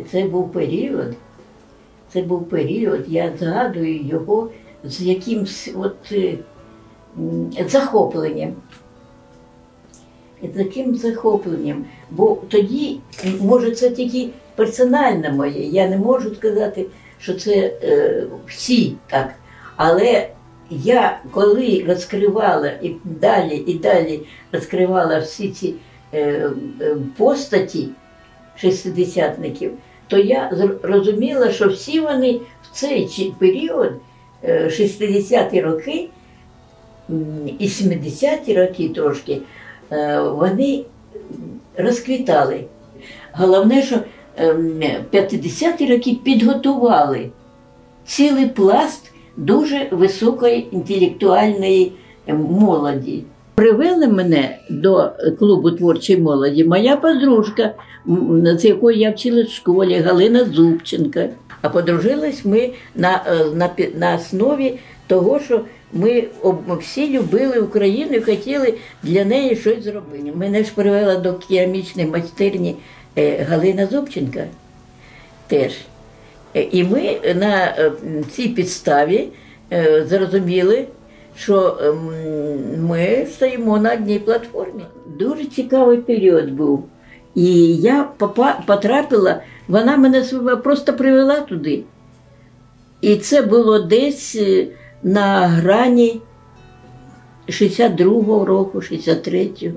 це був період, я згадую його з якимсь захопленням. З яким захопленням. Бо тоді, може, це тільки персональне моє, я не можу сказати, що це всі так. Але я, коли розкривала і далі розкривала всі ці постаті шестидесятників, то я розуміла, що всі вони в цей період, 60-ті роки і 70-ті роки трошки, вони розквітали. Головне, що 50-ті роки підготували цілий пласт дуже високої інтелектуальної молоді. Привели мене до клубу творчої молоді моя подружка, з якою я вчилась в школі, Галина Зубченка. А подружились ми на основі того, що ми всі любили Україну і хотіли для неї щось зробити. Мене ж привела до керамічної майстерні Галина Зубченка теж. І ми на цій підставі зрозуміли, що ми стоїмо на одній платформі. Дуже цікавий період був. І я потрапила, вона мене просто привела туди. І це було десь на грані 62-го року, 63-го.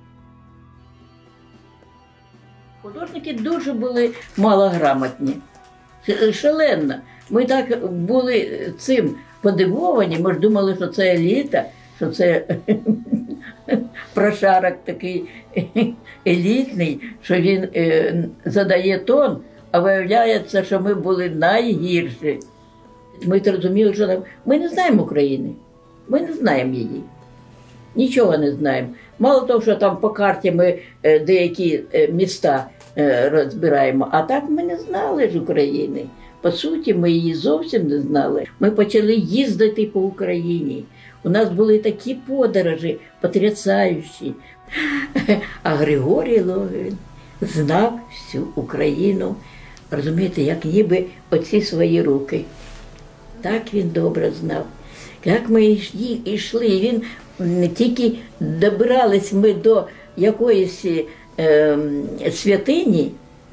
Художники дуже були малограмотні, шалено. Ми так були цим подивовані, ми ж думали, що це еліта, що це прошарок такий елітний, що він задає тон, а виявляється, що ми були найгірші. Ми зрозуміли, що ми не знаємо України, ми не знаємо її, нічого не знаємо. Мало того, що там по карті ми деякі міста розбираємо, а так ми не знали ж України. По суті, ми її зовсім не знали. Ми почали їздити по Україні. У нас були такі подорожі потрясаючі. А Григорій Логвин знав всю Україну, розумієте, як ніби оці свої руки. Так він добре знав. Як ми йшли, він тільки добирались ми до якоїсь святині,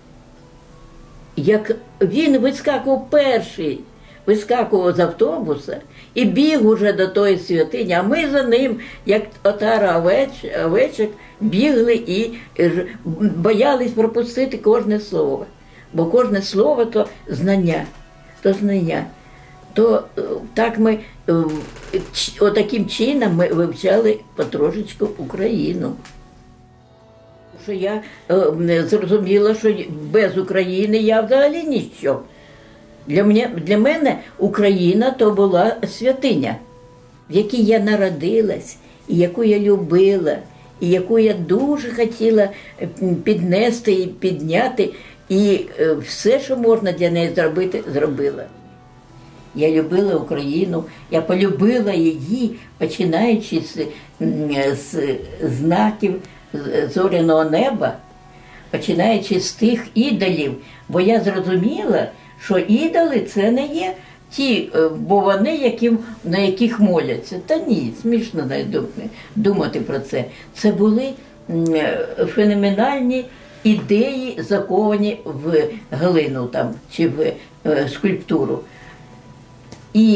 як він вискакував перший, вискакував з автобуса і біг уже до тої святині, а ми за ним, як отара овечок, бігли і боялись пропустити кожне слово. Бо кожне слово – то знання, То так ми, отаким чином ми вивчали потрошечку Україну. Що я зрозуміла, що без України я взагалі ніщо. Для мене Україна – то була святиня, в якій я народилась, і яку я любила, і яку я дуже хотіла піднести і підняти, і все, що можна для неї зробити, зробила. Я любила Україну, я полюбила її, починаючи з знаків зоряного неба, починаючи з тих ідолів, бо я зрозуміла, що ідоли – це не є ті, бо вони, на яких моляться. Та ні, смішно думати про це. Це були феноменальні ідеї, заковані в глину там, чи в скульптуру. І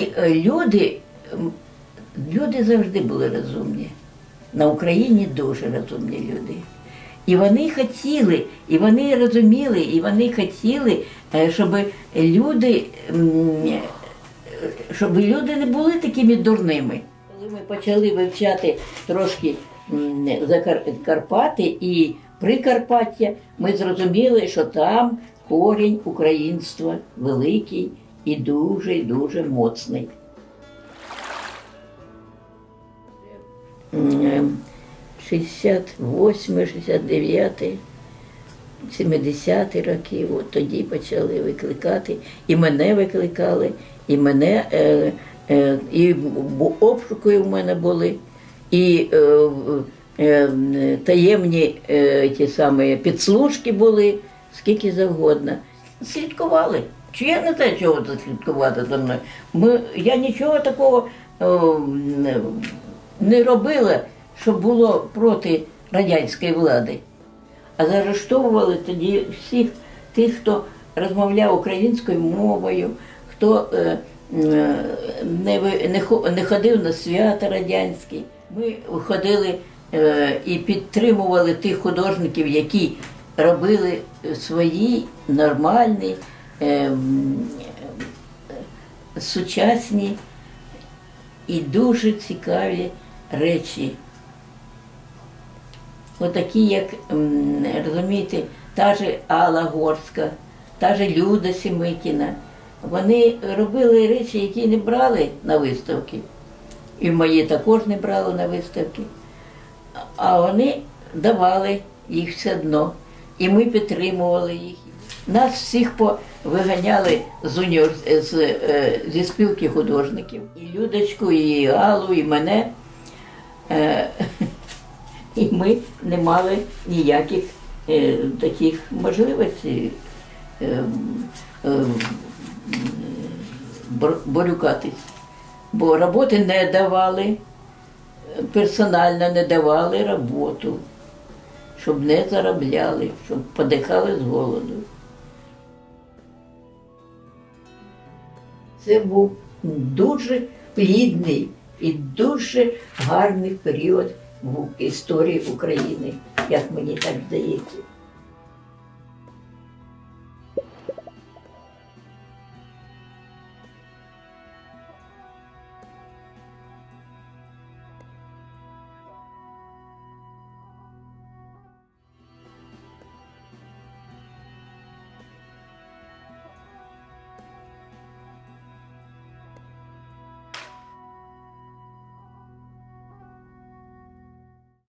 люди завжди були розумні. На Україні дуже розумні люди. І вони хотіли, і вони розуміли, і вони хотіли, щоб люди не були такими дурними. Коли ми почали вивчати трошки Карпати і Прикарпаття, ми зрозуміли, що там корінь українства великий і дуже моцний. 68, 69, 70-ті роки, от тоді почали викликати, і мене викликали, і мене, і обшуки у мене були, і таємні ті самі підслужки були, скільки завгодно. слідкували. Чи я не знаю, чого це слідкувати за мною. Я нічого такого не робила, що було проти радянської влади. А заарештовували тоді всіх тих, хто розмовляв українською мовою, хто не ходив на свята радянські. Ми ходили і підтримували тих художників, які робили свої нормальні, сучасні і дуже цікаві речі. Отакі, як, розумієте, та же Алла Горська, та же Люда Сімикіна. Вони робили речі, які не брали на виставки. І мої також не брали на виставки. А вони давали їх все одно. І ми підтримували їх. Нас всіх виганяли зі спілки художників. І Людочку, і Аллу, і мене. І ми не мали ніяких таких можливостей борюкатись. Бо роботи не давали, персонально не давали роботу, щоб не заробляли, щоб подихали з голоду. Це був дуже плідний і дуже гарний період в історії України, як мені так здається.